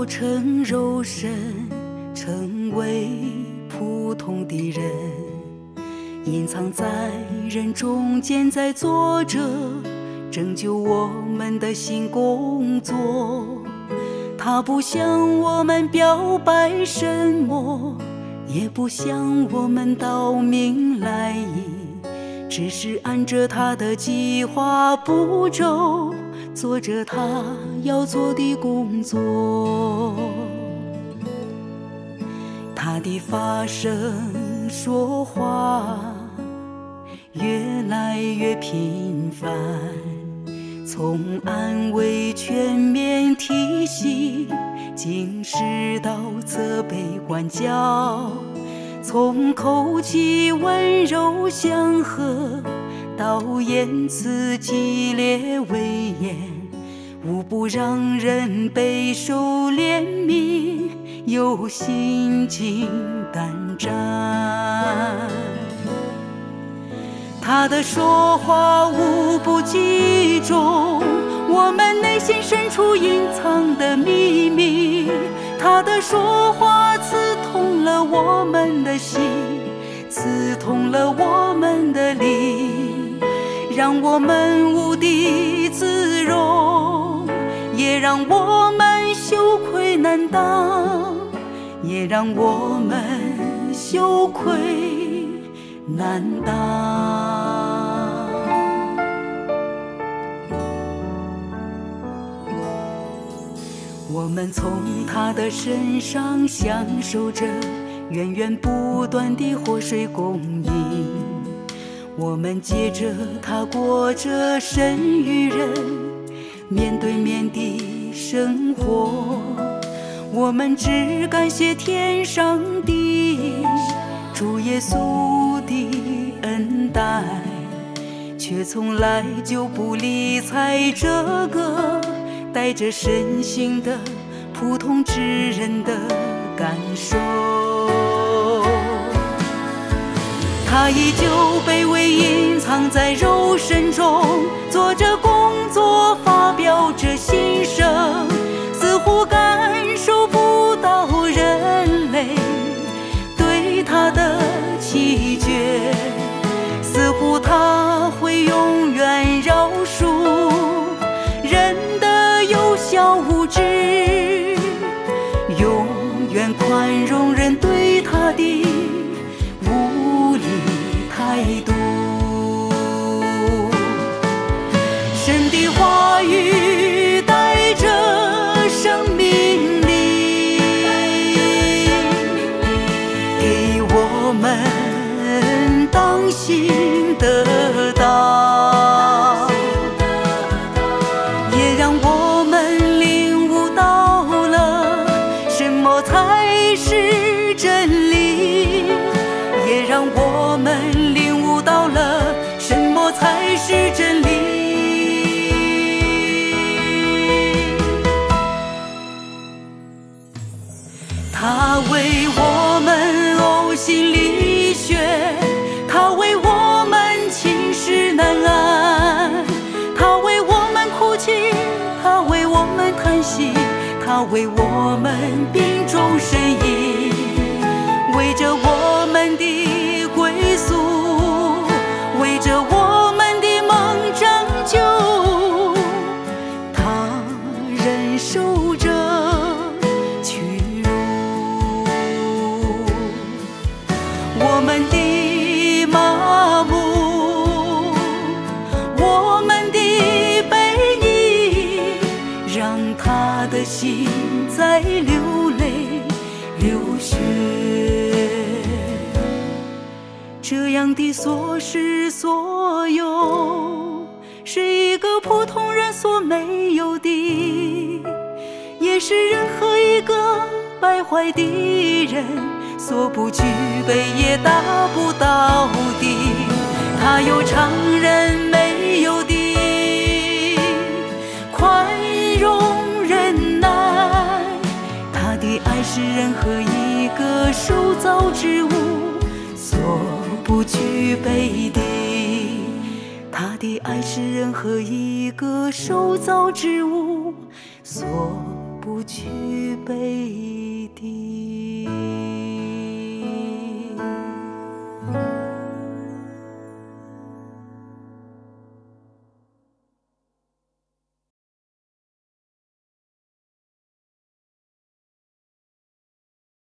成肉身，成为普通的人，隐藏在人中间，在做着拯救我们的新工作。他不向我们表白什么，也不向我们道明来意，只是按着他的计划步骤，做着他要做的工作。他的发声说话越来越频繁，从安慰全面提醒，警示到责备管教，从口气温柔祥和到言辞激烈威严，无不让人备受怜悯，又心惊胆战。他的说话无不击中我们内心深处隐藏的秘密，他的说话刺痛了我们的心，刺痛了我们的灵，让我们无地自容，也让我们羞愧难当，也让我们羞愧难当。我们从他的身上享受着源源不断的活水供应，我们借着他过着神与人面对面的生活。我们只感谢天上的主耶稣的恩待，却从来就不理睬这个带着神性的普通之人的感受。他依旧卑微隐藏在肉身中，做着工作，发表着心声，似乎感受不到人类对他的弃绝，似乎他会永远饶恕人的有小无知，永远宽容人对他的无理态度。神的话语带着生命力，给我们当行得到，也让我们领悟到了什么才是真理，也让我们领悟到了什么才是真理。他为我们呕心沥血，他为我们寝食难安，他为我们哭泣，他为我们叹息，他为我们病中呻吟，为着我们的归宿，为着我们的梦拯救，他忍受着屈辱。我们的麻木，我们的背逆，让他的心在流泪流血。这样的所失所有，是一个普通人所没有的，也是任何一个败坏的人所不具备也达不到的。他有常人没有的宽容忍耐，他的爱是任何一个受造之物所不具备的，他的爱是任何一个受造之物所不具备。